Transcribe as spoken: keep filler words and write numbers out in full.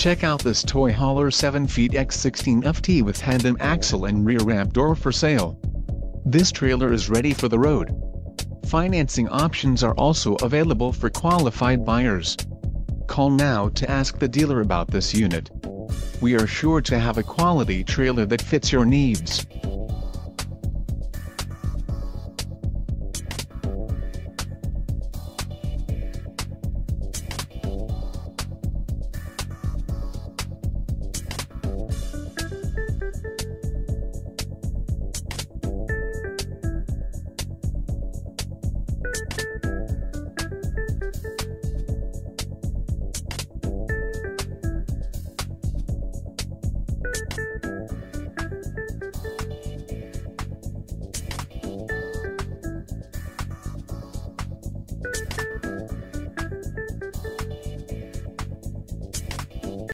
Check out this toy hauler seven feet by sixteen feet with tandem axle and rear ramp door for sale. This trailer is ready for the road. Financing options are also available for qualified buyers. Call now to ask the dealer about this unit. We are sure to have a quality trailer that fits your needs.